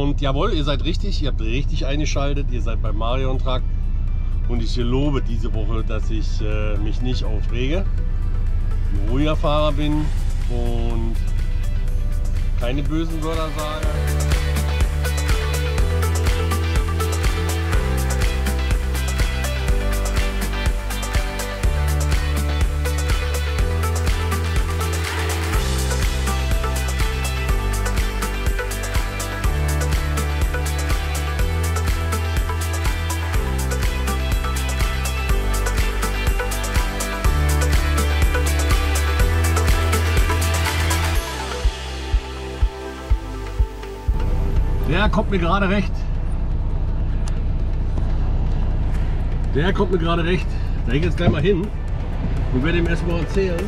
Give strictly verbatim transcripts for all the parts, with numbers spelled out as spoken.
Und jawohl, ihr seid richtig, ihr habt richtig eingeschaltet, ihr seid bei Marion Truck. Und ich gelobe diese Woche, dass ich äh, mich nicht aufrege, ein ruhiger Fahrer bin und keine bösen Wörter sage. Der kommt mir gerade recht. Der kommt mir gerade recht. Da gehe ich jetzt gleich mal hin und werde ihm erstmal erzählen.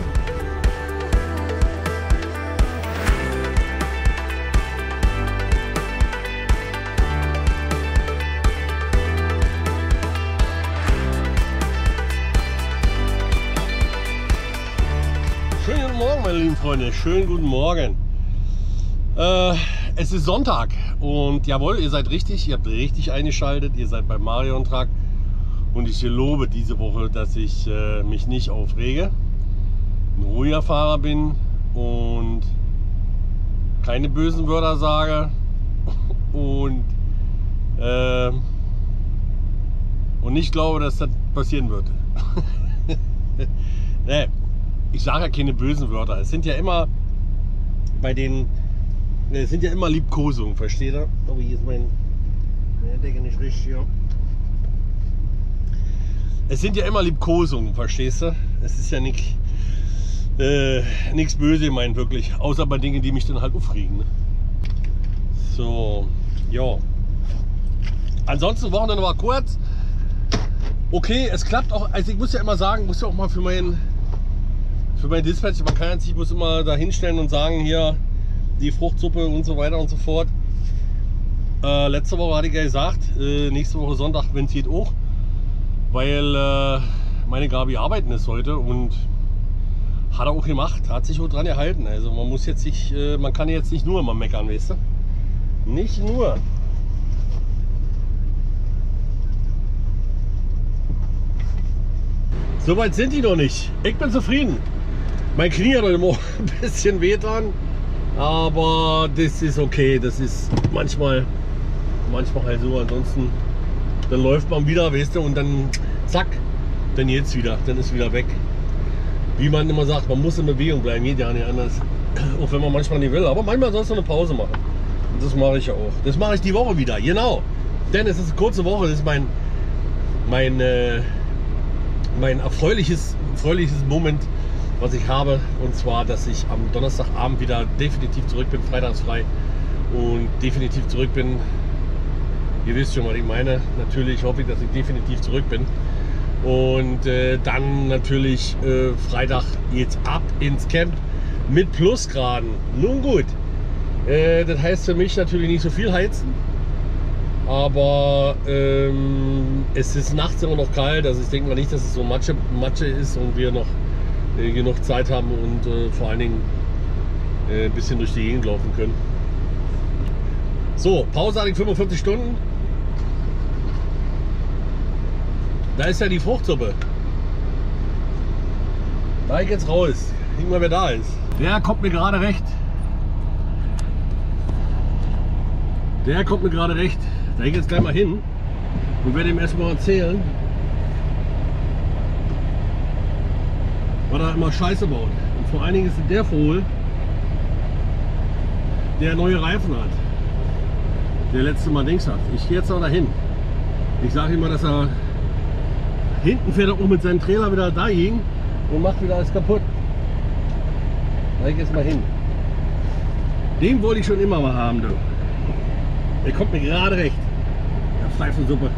Schönen guten Morgen, meine lieben Freunde. Schönen guten Morgen. Äh, es ist Sonntag und jawohl, ihr seid richtig, ihr habt richtig eingeschaltet, ihr seid bei Marion Truck und ich gelobe diese Woche, dass ich äh, mich nicht aufrege, ein ruhiger Fahrer bin und keine bösen Wörter sage und, äh, und nicht glaube, dass das passieren wird. Nee, ich sage ja keine bösen Wörter, es sind ja immer bei den Es sind ja immer Liebkosungen, versteht ihr? Oh, hier ist mein ja, Decke nicht richtig hier. Es sind ja immer Liebkosungen, verstehst du? Es ist ja nichts äh, nichts Böse gemeint, wirklich. Außer bei Dingen, die mich dann halt aufregen. Ne? So, ja. Ansonsten Wochenende war kurz. Okay, es klappt auch. Also ich muss ja immer sagen, muss ja auch mal für meinen für mein Dispatch, man kann jetzt, ich muss immer da hinstellen und sagen, hier die Fruchtsuppe und so weiter und so fort. Äh, letzte Woche hatte ich ja gesagt, äh, nächste Woche Sonntag, wenn es geht, auch. Weil äh, meine Gabi arbeiten ist heute und hat er auch gemacht, hat sich auch dran gehalten. Also man muss jetzt nicht, äh, man kann jetzt nicht nur immer meckern, weißt du? Nicht nur. Soweit sind die noch nicht. Ich bin zufrieden. Mein Knie hat heute Morgen ein bisschen wehtan. Aber das ist okay, das ist manchmal, manchmal halt so, ansonsten, dann läuft man wieder, weißt du, und dann zack, dann geht's wieder, dann ist wieder weg. Wie man immer sagt, man muss in Bewegung bleiben, geht ja nicht anders, auch wenn man manchmal nicht will, aber manchmal sollst du eine Pause machen. Und das mache ich ja auch. Das mache ich die Woche wieder, genau, denn es ist eine kurze Woche, das ist mein, mein, äh, mein erfreuliches, erfreuliches Moment, was ich habe, und zwar, dass ich am Donnerstagabend wieder definitiv zurück bin, freitagsfrei und definitiv zurück bin. Ihr wisst schon, was ich meine. Natürlich hoffe ich, dass ich definitiv zurück bin. Und äh, dann natürlich äh, Freitag geht's ab ins Camp mit Plusgraden. Nun gut, äh, das heißt für mich natürlich nicht so viel heizen, aber ähm, es ist nachts immer noch kalt. Also ich denke mal nicht, dass es so Matsche, Matsche ist und wir noch genug Zeit haben und äh, vor allen Dingen äh, ein bisschen durch die Gegend laufen können. So, Pause hatte ich fünfundvierzig Stunden. Da ist ja die Fruchtsuppe. Da ich jetzt raus. Guck mal, wer da ist. Der kommt mir gerade recht. Der kommt mir gerade recht. Da gehe ich jetzt gleich mal hin und werde ihm erstmal erzählen, was er immer Scheiße baut. Und vor allen Dingen ist es der Vogel, der neue Reifen hat. Der letzte Mal Dings hat. Ich gehe jetzt noch dahin. Ich sage ihm mal, dass er hinten fährt, er auch mit seinem Trailer wieder da ging und macht wieder alles kaputt. Da gehe ich jetzt mal hin. Den wollte ich schon immer mal haben, du. Der kommt mir gerade recht. Der Pfeifensuppe.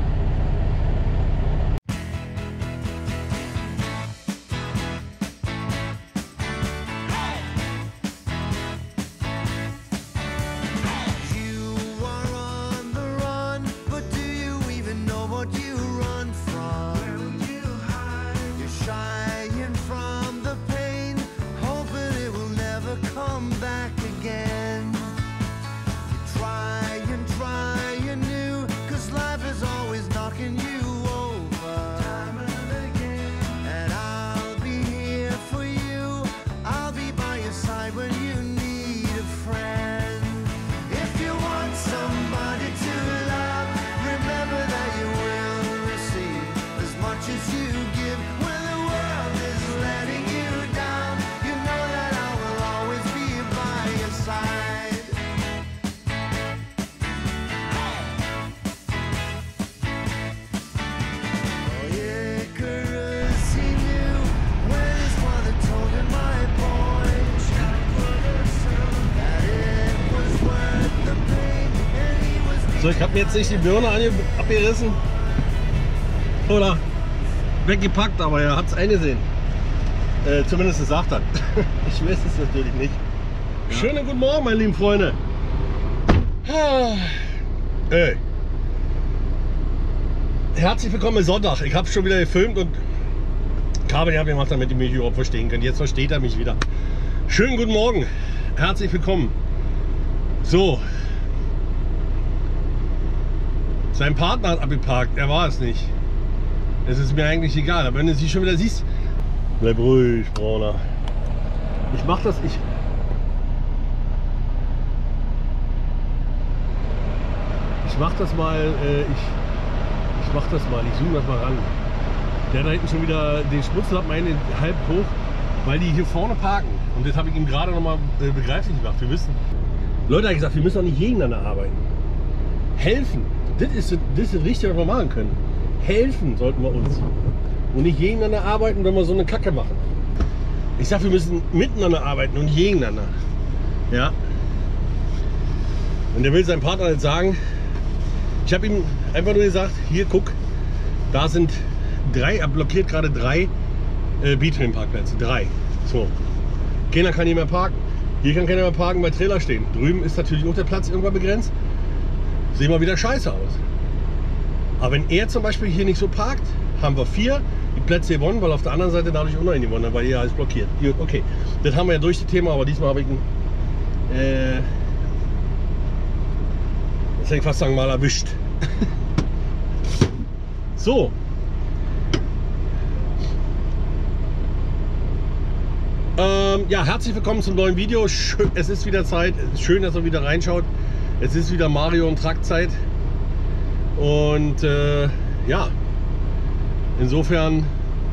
Come back again. You try and try. Also ich habe mir jetzt nicht die Birne abgerissen oder weggepackt, aber er hat es eingesehen. Äh, zumindest gesagt hat. Ich weiß es natürlich nicht. Ja. Schönen guten Morgen, meine lieben Freunde. Hey. Herzlich willkommen am Sonntag. Ich habe schon wieder gefilmt und Kabel habe gemacht, damit ihr mich überhaupt verstehen könnt. Jetzt versteht er mich wieder. Schönen guten Morgen. Herzlich willkommen. So. Sein Partner hat abgeparkt. Er war es nicht. Es ist mir eigentlich egal. Aber wenn du sie schon wieder siehst, bleib ruhig, Brauner. Ich mach das. Ich. Ich mach das mal. Äh, ich. Ich mach das mal. Ich zoome das mal ran. Der da hinten schon wieder den Schmutzlappen einen halb hoch, weil die hier vorne parken. Und das habe ich ihm gerade noch mal äh, begreiflich gemacht. Wir müssen. Leute haben gesagt, wir müssen auch nicht gegeneinander arbeiten. Helfen. Das ist das, ist das Richtige, was wir machen können. Helfen sollten wir uns. Und nicht gegeneinander arbeiten, wenn wir so eine Kacke machen. Ich sage, wir müssen miteinander arbeiten und gegeneinander. Ja. Und der will seinem Partner jetzt sagen, ich habe ihm einfach nur gesagt, hier guck, da sind drei, er blockiert gerade drei äh, B-Train-Parkplätze. Drei. So. Keiner kann hier mehr parken. Hier kann keiner mehr parken, weil Trailer stehen. Drüben ist natürlich auch der Platz irgendwann begrenzt. Sehen wir wieder scheiße aus. Aber wenn er zum Beispiel hier nicht so parkt, haben wir vier die Plätze gewonnen, weil auf der anderen Seite dadurch auch noch einen gewonnen hat, weil hier alles blockiert. Gut, okay, das haben wir ja durch das Thema, aber diesmal habe ich ihn, äh, jetzt hätte ich fast sagen, mal erwischt. So. Ähm, ja, herzlich willkommen zum neuen Video. Schön, es ist wieder Zeit. Schön, dass ihr wieder reinschaut. Es ist wieder Mario und Truck-Zeit. Und äh, ja, insofern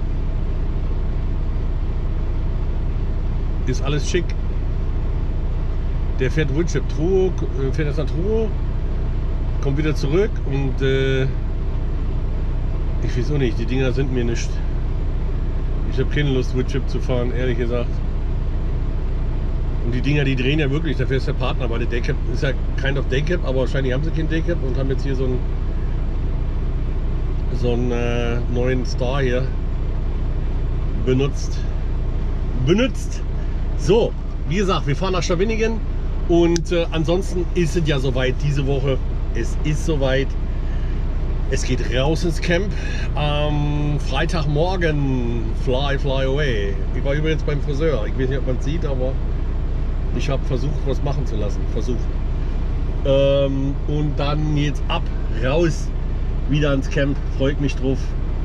ist alles schick. Der fährt Woodchip. Truro, fährt jetzt nach Truro, kommt wieder zurück und äh, ich weiß auch nicht, die Dinger sind mir nicht. Ich habe keine Lust, Woodchip zu fahren, ehrlich gesagt. Und die Dinger, die drehen ja wirklich, dafür ist der Partner, weil der Daycap ist ja kind of Daycap, aber wahrscheinlich haben sie kein Daycap und haben jetzt hier so einen so einen äh, neuen Star hier benutzt. Benutzt. So, wie gesagt, wir fahren nach Schawinigen und äh, ansonsten ist es ja soweit diese Woche. Es ist soweit. Es geht raus ins Camp. Am Freitagmorgen fly, fly away. Ich war übrigens beim Friseur. Ich weiß nicht, ob man es sieht, aber ich habe versucht, was machen zu lassen. Versucht. Ähm, und dann jetzt ab, raus, wieder ins Camp. Freut mich drauf.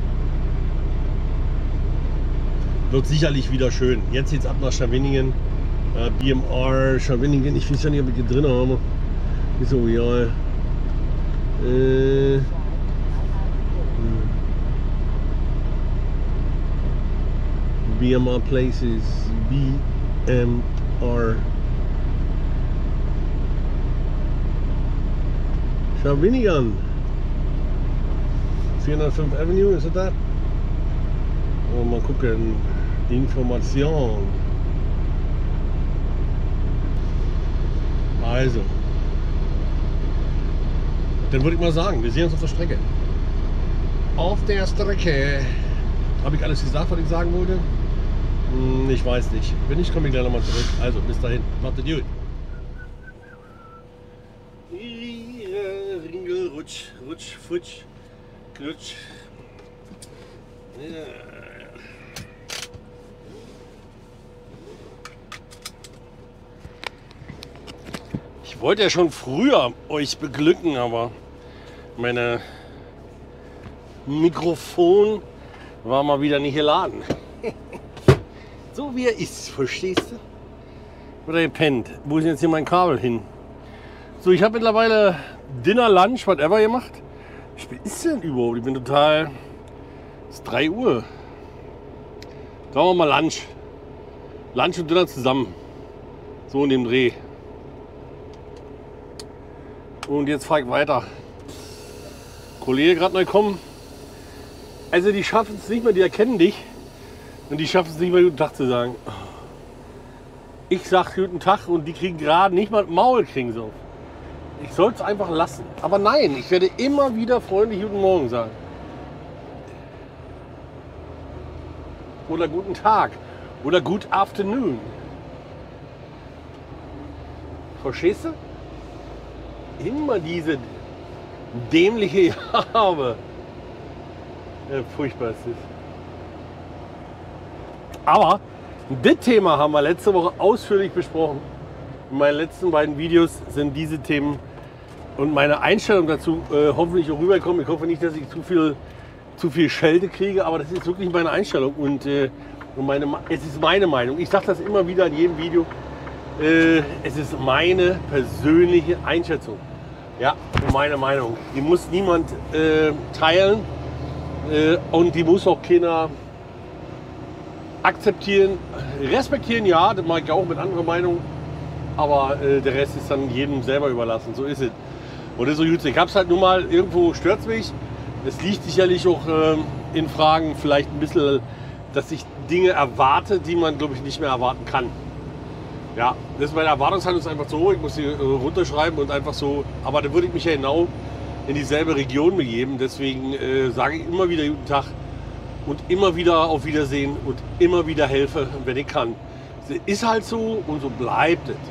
Wird sicherlich wieder schön. Jetzt geht's ab nach Schawinigen. Äh, B M R, Schawinigen. Ich weiß ja nicht, ob ich hier drin habe. Ist so real. Äh, B M R Places. B M R. Schawinigen. vierhundertfünf Avenue, ist das das? Oh, mal gucken. Information. Also. Dann würde ich mal sagen, wir sehen uns auf der Strecke. Auf der Strecke. Habe ich alles gesagt, was ich sagen wollte? Hm, ich weiß nicht. Wenn nicht, komme ich gleich nochmal zurück. Also, bis dahin. Macht es gut. Ringel, rutsch, rutsch, futsch, klutsch. Ja. Ich wollte ja schon früher euch beglücken, aber meine Mikrofon war mal wieder nicht geladen. So wie er ist, verstehst du? Oder gepennt. Wo ist jetzt hier mein Kabel hin? So, ich habe mittlerweile Dinner, Lunch, whatever gemacht. Wie spät ist denn überhaupt? Ich bin total... Es ist drei Uhr. Sagen wir mal Lunch. Lunch und Dinner zusammen. So in dem Dreh. Und jetzt fahre ich weiter. Kollege gerade neu kommen. Also die schaffen es nicht mehr, die erkennen dich. Und die schaffen es nicht mehr, guten Tag zu sagen. Ich sag guten Tag und die kriegen gerade nicht mal Maul kriegen so. Ich soll es einfach lassen. Aber nein, ich werde immer wieder freundlich Guten Morgen sagen. Oder guten Tag. Oder good afternoon. Verstehst du? Immer diese dämliche Habe. Ja, furchtbar ist es. Aber das Thema haben wir letzte Woche ausführlich besprochen. In meinen letzten beiden Videos sind diese Themen und meine Einstellung dazu äh, hoffentlich auch rüberkommen. Ich hoffe nicht, dass ich zu viel, zu viel Schelte kriege, aber das ist wirklich meine Einstellung und, äh, und meine, es ist meine Meinung. Ich sage das immer wieder in jedem Video. Äh, es ist meine persönliche Einschätzung. Ja, meine Meinung. Die muss niemand äh, teilen äh, und die muss auch keiner akzeptieren. Respektieren, ja, das mache ich auch mit anderen Meinungen. Aber äh, der Rest ist dann jedem selber überlassen. So ist es. Und das ist so gut. Ich habe es halt nun mal, irgendwo stört es mich. Es liegt sicherlich auch ähm, in Fragen vielleicht ein bisschen, dass ich Dinge erwarte, die man, glaube ich, nicht mehr erwarten kann. Ja, das ist meine Erwartungshaltung ist einfach so, ich muss sie äh, runterschreiben und einfach so, aber da würde ich mich ja genau in dieselbe Region begeben. Deswegen äh, sage ich immer wieder guten Tag und immer wieder auf Wiedersehen und immer wieder helfe, wenn ich kann. Das ist halt so und so bleibt es.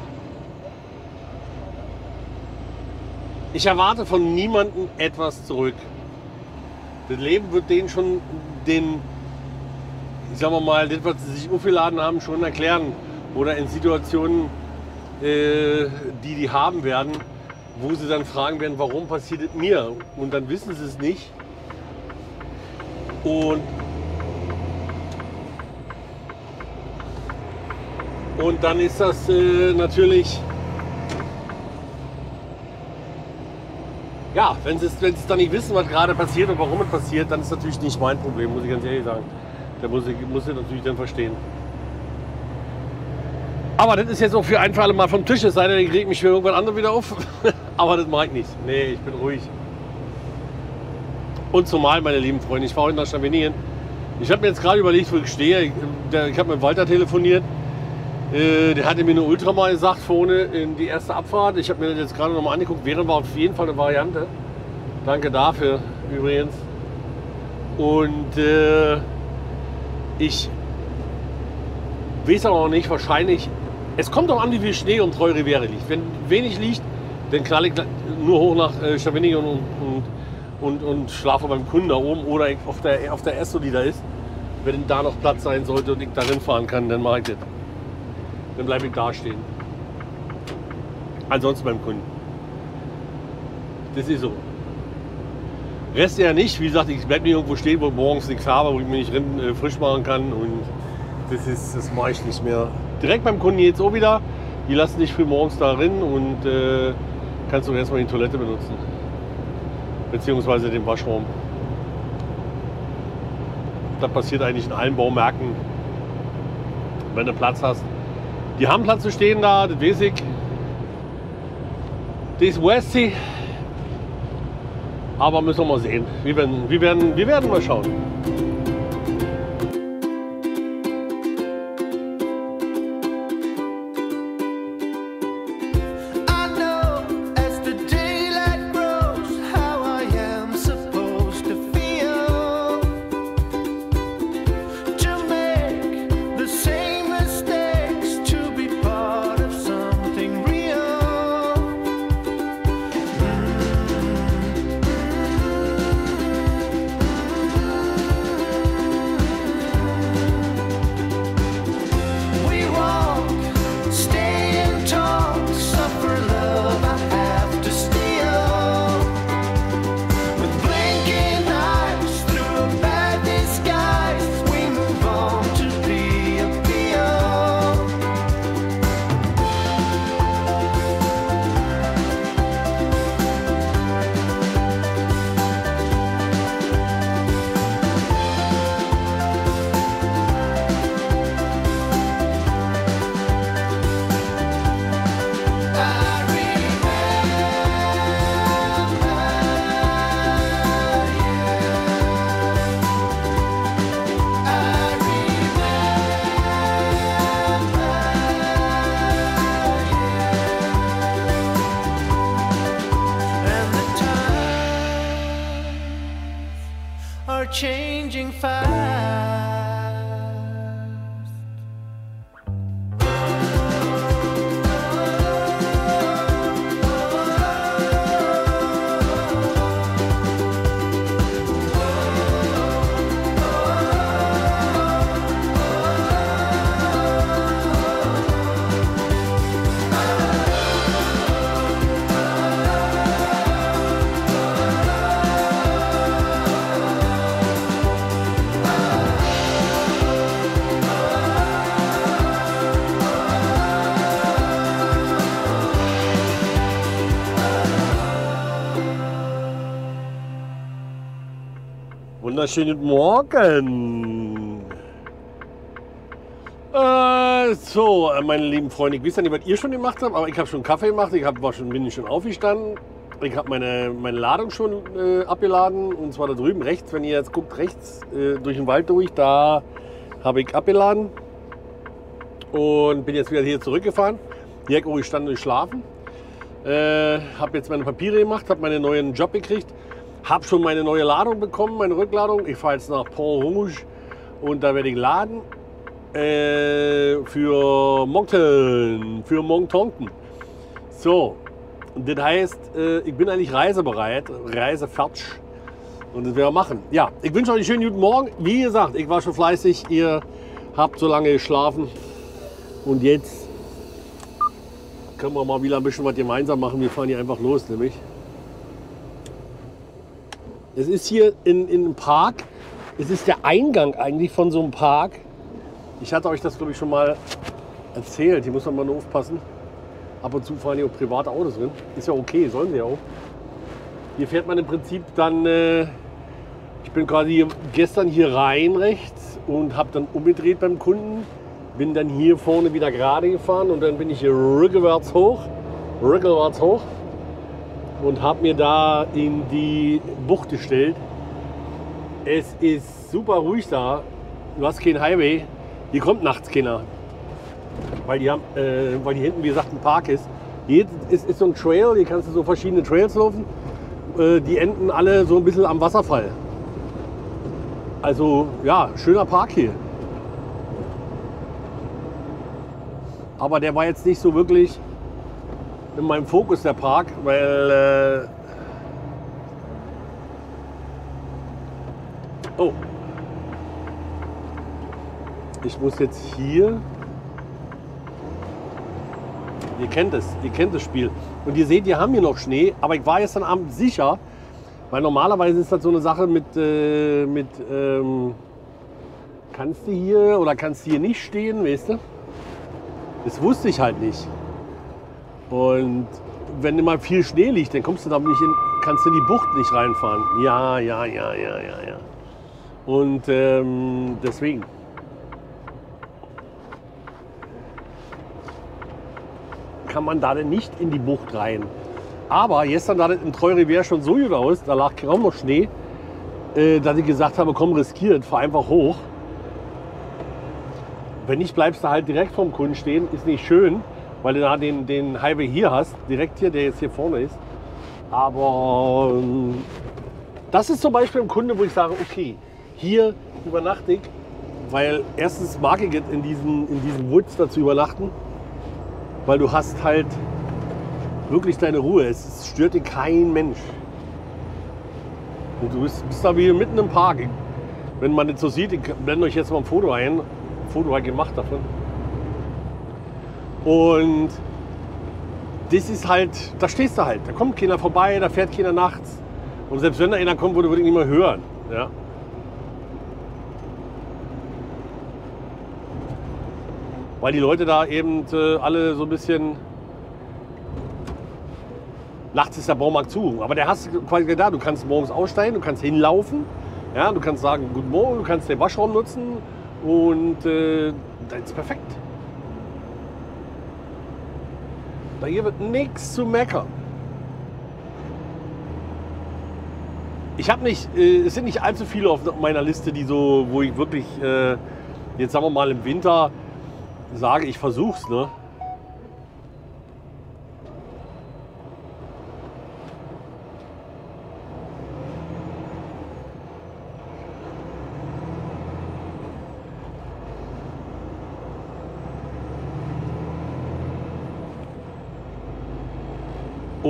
Ich erwarte von niemandem etwas zurück. Das Leben wird denen schon den, ich sag mal, das, was sie sich aufgeladen haben, schon erklären. Oder in Situationen, äh, die die haben werden, wo sie dann fragen werden, warum passiert es mir? Und dann wissen sie es nicht. Und, und dann ist das äh, natürlich, ja, wenn sie, es, wenn sie es dann nicht wissen, was gerade passiert und warum es passiert, dann ist natürlich nicht mein Problem, muss ich ganz ehrlich sagen. Da muss ich, muss ich natürlich dann verstehen. Aber das ist jetzt auch für ein für alle Mal vom Tisch, es sei denn, ich reg mich für irgendwann anderes wieder auf. Aber das mache ich nicht. Nee, ich bin ruhig. Und zumal, meine lieben Freunde, ich fahre heute nach Chamonix. Ich habe mir jetzt gerade überlegt, wo ich stehe. Ich, ich habe mit Walter telefoniert. Äh, der hatte mir eine Ultramal gesagt, vorne in die erste Abfahrt. Ich habe mir das jetzt gerade noch mal angeguckt. Wäre war auf jeden Fall eine Variante. Danke dafür übrigens. Und äh, ich weiß aber noch nicht, wahrscheinlich. Es kommt auch an, wie viel Schnee um Trois Rivières liegt. Wenn wenig liegt, dann knall ich nur hoch nach äh, Chamonix und, und, und, und schlafe beim Kunden da oben oder auf der, auf der Esso, die da ist. Wenn da noch Platz sein sollte und ich darin fahren kann, dann mache ich das. Dann bleibe ich da stehen. Ansonsten beim Kunden. Das ist so. Rest eher nicht. Wie gesagt, ich bleibe nicht irgendwo stehen, wo ich morgens nichts habe, wo ich mich nicht äh, frisch machen kann. Und das, ist, das mache ich nicht mehr. Direkt beim Kunden jetzt auch wieder. Die lassen dich früh morgens da drin und äh, kannst du erstmal die Toilette benutzen. Beziehungsweise den Waschraum. Das passiert eigentlich in allen Baumärkten, wenn du Platz hast. Die haben Platz zu stehen da, das weiß ich. Das ist Westy. Aber müssen wir mal sehen. Wir werden, wir werden, wir werden mal schauen. changing fast. Wunderschönen Morgen. Äh, so, meine lieben Freunde, ich weiß ja nicht, was ihr schon gemacht habt, aber ich habe schon Kaffee gemacht, ich hab, war schon, bin schon aufgestanden. Ich habe meine, meine Ladung schon äh, abgeladen, und zwar da drüben rechts, wenn ihr jetzt guckt, rechts äh, durch den Wald durch, da habe ich abgeladen und bin jetzt wieder hier zurückgefahren. Hier habe ich gestanden und geschlafen. Äh, habe jetzt meine Papiere gemacht, habe meinen neuen Job gekriegt. Habe schon meine neue Ladung bekommen, meine Rückladung. Ich fahre jetzt nach Pont Rouge und da werde ich laden äh, für Moncton, für Montonken. So, das heißt, äh, ich bin eigentlich reisebereit, reisefertig und das werden wir machen. Ja, ich wünsche euch einen schönen guten Morgen. Wie gesagt, ich war schon fleißig, ihr habt so lange geschlafen und jetzt können wir mal wieder ein bisschen was gemeinsam machen. Wir fahren hier einfach los, nämlich. Es ist hier in, in einem Park, es ist der Eingang eigentlich von so einem Park. Ich hatte euch das, glaube ich, schon mal erzählt. Hier muss man mal nur aufpassen. Ab und zu fahren hier auch private Autos drin. Ist ja okay, sollen sie ja auch. Hier fährt man im Prinzip dann, äh, ich bin quasi gestern hier rein rechts und habe dann umgedreht beim Kunden. Bin dann hier vorne wieder gerade gefahren und dann bin ich hier rückwärts hoch, rückwärts hoch. Und habe mir da in die Bucht gestellt. Es ist super ruhig da. Du hast keinen Highway. Hier kommt nachts keiner. Weil die, haben, äh, weil hier hinten, wie gesagt, ein Park ist. Hier ist, ist so ein Trail. Hier kannst du so verschiedene Trails laufen. Äh, die enden alle so ein bisschen am Wasserfall. Also ja, schöner Park hier. Aber der war jetzt nicht so wirklich in meinem Fokus, der Park, weil äh oh, ich muss jetzt hier, ihr kennt es, ihr kennt das Spiel und ihr seht, wir haben hier noch Schnee, aber ich war gestern Abend sicher, weil normalerweise ist das so eine Sache mit, äh, mit ähm, kannst du hier oder kannst du hier nicht stehen, weißt du? Das wusste ich halt nicht. Und wenn immer viel Schnee liegt, dann kommst du da nicht in, kannst du in die Bucht nicht reinfahren. Ja, ja, ja, ja, ja, ja. Und ähm, deswegen. Kann man da denn nicht in die Bucht rein. Aber gestern sah das im Trois-Rivières schon so gut aus, da lag kaum noch Schnee, äh, dass ich gesagt habe, komm, riskiert, fahr einfach hoch. Wenn nicht, bleibst du halt direkt vorm Kunden stehen, ist nicht schön. Weil du da den, den Highway hier hast, direkt hier, der jetzt hier vorne ist. Aber ähm, das ist zum Beispiel ein Kunde, wo ich sage, okay, hier übernachte ich, weil erstens mag ich es, in diesen, in diesen Woods da zu übernachten, weil du hast halt wirklich deine Ruhe, es stört dir kein Mensch. Und du bist, bist da wie mitten im Park. Wenn man das so sieht, ich blende euch jetzt mal ein Foto ein, ein Foto halt gemacht davon. Und das ist halt, da stehst du halt, da kommt keiner vorbei, da fährt keiner nachts. Und selbst wenn da einer kommt, würde ich nicht mehr hören. Ja. Weil die Leute da eben äh, alle so ein bisschen, nachts ist der Baumarkt zu, aber der hast du quasi da, du kannst morgens aussteigen, du kannst hinlaufen, ja, du kannst sagen, guten Morgen, du kannst den Waschraum nutzen und äh, das ist perfekt. Da hier wird nichts zu meckern. Ich habe nicht, äh, es sind nicht allzu viele auf meiner Liste, die so, wo ich wirklich, äh, jetzt sagen wir mal im Winter, sage, ich versuch's, ne?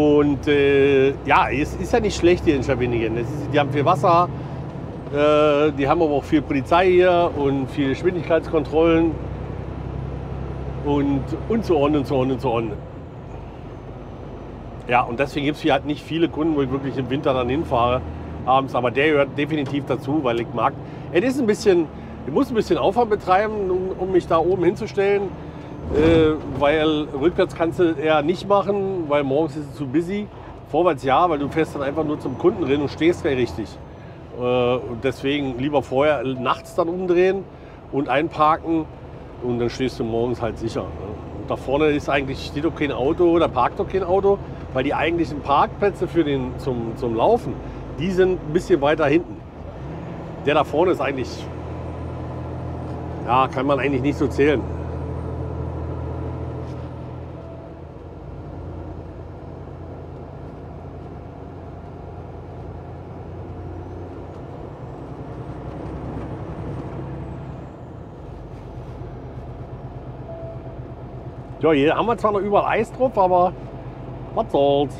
Und äh, ja, es ist ja nicht schlecht hier in Scheveningen. Es ist, die haben viel Wasser, äh, die haben aber auch viel Polizei hier und viele Geschwindigkeitskontrollen und, und so on und so on und so on. Ja, und deswegen gibt es hier halt nicht viele Kunden, wo ich wirklich im Winter dann hinfahre abends. Aber der gehört definitiv dazu, weil ich mag. Es ist ein bisschen, ich muss ein bisschen Aufwand betreiben, um, um mich da oben hinzustellen. Äh, weil rückwärts kannst du eher nicht machen, weil morgens ist es zu busy. Vorwärts ja, weil du fährst dann einfach nur zum Kunden drin und stehst gleich richtig. Äh, und deswegen lieber vorher nachts dann umdrehen und einparken und dann stehst du morgens halt sicher. Ne? Und da vorne ist eigentlich, steht doch kein Auto, da parkt doch kein Auto, weil die eigentlichen Parkplätze für den, zum, zum Laufen, die sind ein bisschen weiter hinten. Der da vorne ist eigentlich, ja, kann man eigentlich nicht so zählen. Ja, hier haben wir zwar noch überall Eis drauf, aber was soll's.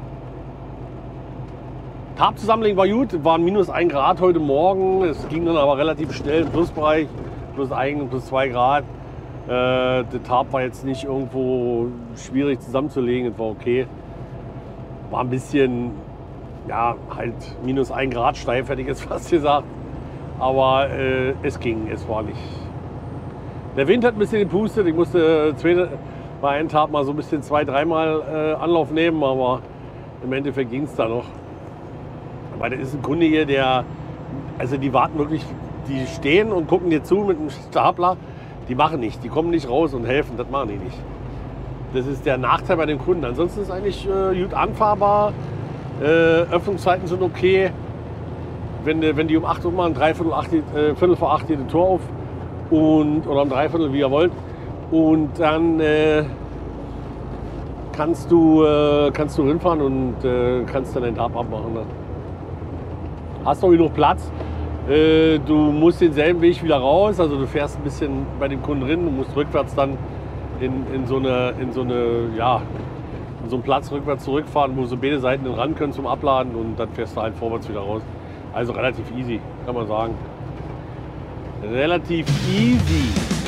Tarp zusammenlegen war gut, waren minus ein Grad heute Morgen. Es ging dann aber relativ schnell im Plusbereich, plus ein, plus zwei Grad. Äh, der Tarp war jetzt nicht irgendwo schwierig zusammenzulegen, es war okay. War ein bisschen, ja, halt minus ein Grad steif, hätte ich jetzt fast gesagt. Aber äh, es ging, es war nicht. Der Wind hat ein bisschen gepustet, ich musste äh, bei einem Tag mal so ein bisschen zwei, dreimal äh, Anlauf nehmen, aber im Endeffekt ging es da noch. Weil da ist ein Kunde hier, der, also die warten wirklich, die stehen und gucken dir zu mit einem Stapler, die machen nicht, die kommen nicht raus und helfen, das machen die nicht. Das ist der Nachteil bei den Kunden. Ansonsten ist es eigentlich äh, gut anfahrbar, äh, Öffnungszeiten sind okay. Wenn, wenn die um acht Uhr machen, dreiviertel, acht, äh, Viertel vor acht geht das Tor auf. Und, oder um Dreiviertel, wie ihr wollt. Und dann äh, kannst, du, äh, kannst du hinfahren und äh, kannst dann den Tarp abmachen. Ne? Hast noch genug Platz. Äh, du musst denselben Weg wieder raus. Also du fährst ein bisschen bei dem Kunden drin. Du musst rückwärts dann in, in, so, eine, in, so, eine, ja, in so einen Platz rückwärts zurückfahren, wo so beide Seiten ran können zum Abladen. Und dann fährst du halt vorwärts wieder raus. Also relativ easy, kann man sagen. Relativ easy.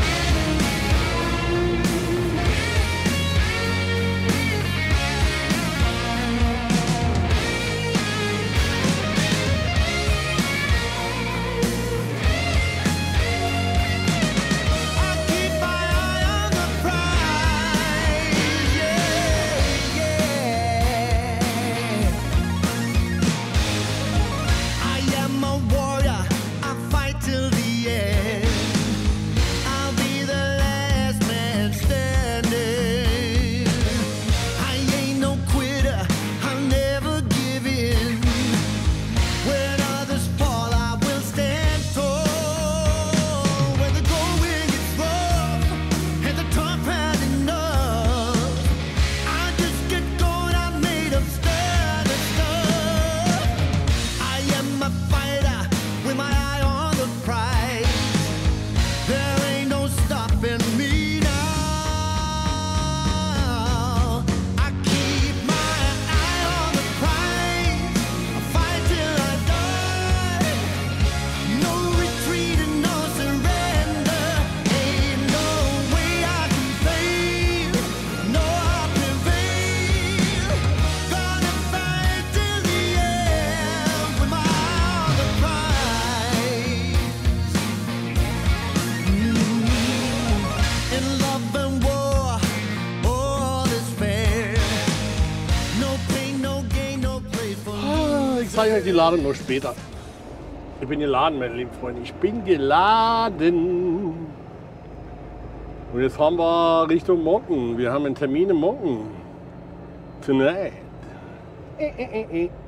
Ich zeige euch die Ladung noch später. Ich bin geladen, meine lieben Freunde. Ich bin geladen. Und jetzt fahren wir Richtung Monken. Wir haben einen Termin in Monken. Tonight. Äh, äh, äh, äh.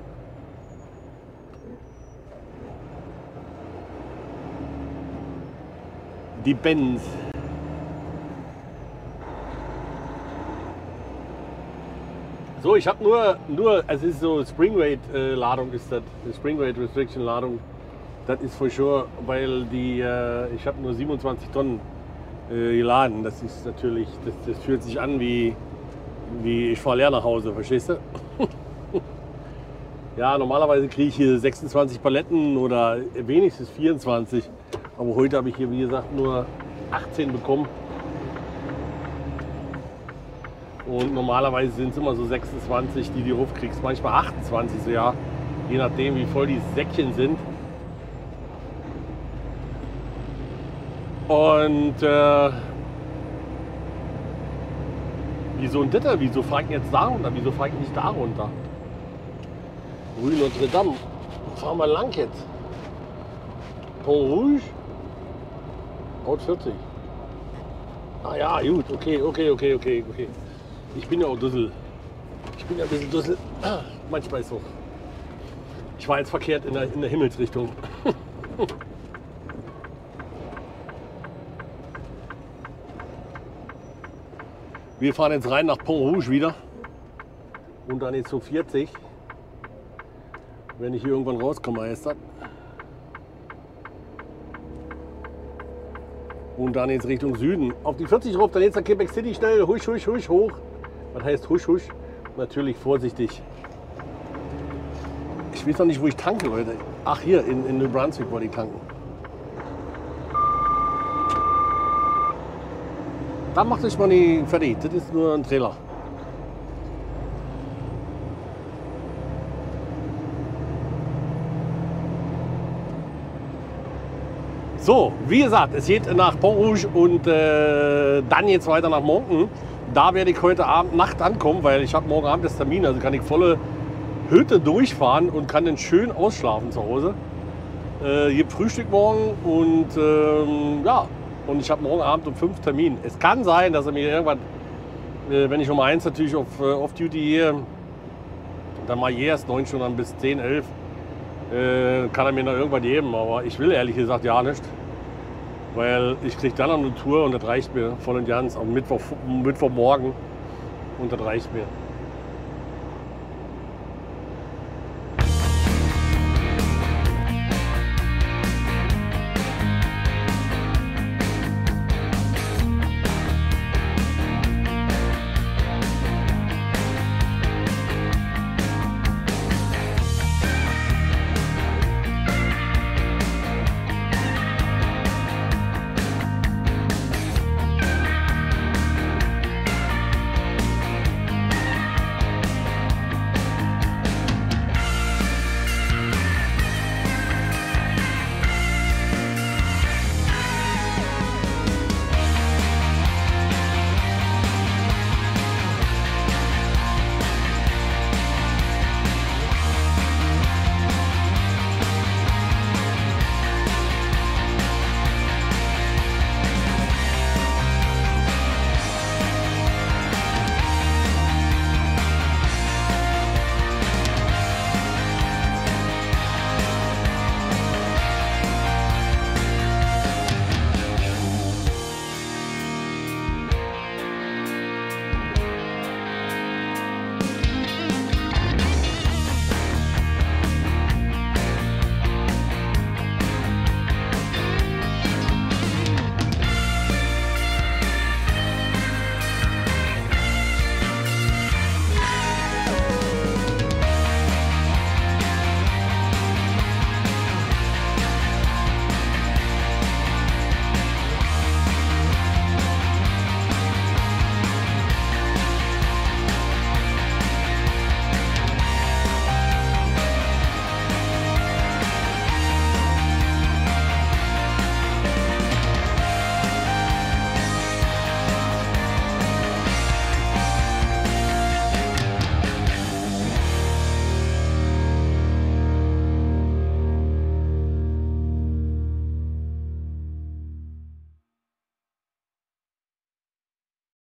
Die Benz. So, ich habe nur, nur, es ist so Spring Rate äh, Ladung ist das, Spring Rate Restriction Ladung. Das ist for sure, weil die, äh, ich habe nur siebenundzwanzig Tonnen äh, geladen. Das ist natürlich, das, das fühlt sich an wie, Wie ich fahre leer nach Hause, verstehst du? Ja, normalerweise kriege ich hier sechsundzwanzig Paletten oder wenigstens vierundzwanzig. Aber heute habe ich hier, wie gesagt, nur achtzehn bekommen. Und normalerweise sind es immer so sechsundzwanzig, die du hochkriegst. Manchmal achtundzwanzig, so ja. Je nachdem, wie voll die Säckchen sind. Und äh, wieso ein Ditter? Wieso fahre ich jetzt da runter? Wieso fahre ich nicht da runter? Rue Notre Dame. Fahren wir lang jetzt. Pont Rouge. Haut vierzig. Ah ja, gut. Okay, okay, okay, okay, okay. Ich bin ja auch Dussel. Ich bin ja ein bisschen Dussel. Manchmal ist so. Ich war jetzt verkehrt in der, in der Himmelsrichtung. Wir fahren jetzt rein nach Pont Rouge wieder. Und dann jetzt so vierzig. Wenn ich hier irgendwann rauskomme, heißt das. Und dann jetzt Richtung Süden. Auf die vierzig drauf, dann jetzt nach Quebec City schnell. Husch, husch, husch, hoch. Was heißt husch, husch? Natürlich vorsichtig. Ich weiß noch nicht, wo ich tanke, Leute. Ach, hier in, in New Brunswick wollte ich tanken. Da macht euch mal nicht fertig. Das ist nur ein Trailer. So, wie gesagt, es geht nach Pont Rouge und äh, dann jetzt weiter nach Monken. Da werde ich heute Abend, Nacht ankommen, weil ich habe morgen Abend das Termin. Also kann ich volle Hütte durchfahren und kann dann schön ausschlafen zu Hause. Äh, gibt Frühstück morgen und ähm, ja, und ich habe morgen Abend um fünf Termin. Es kann sein, dass er mir irgendwann, äh, wenn ich um eins natürlich auf äh, Off-Duty gehe, dann mal je erst neun Stunden bis zehn, elf. Äh, kann er mir noch irgendwann geben, aber ich will ehrlich gesagt ja nicht, weil ich kriege dann noch eine Tour und das reicht mir voll und ganz am Mittwoch, Mittwochmorgen und das reicht mir.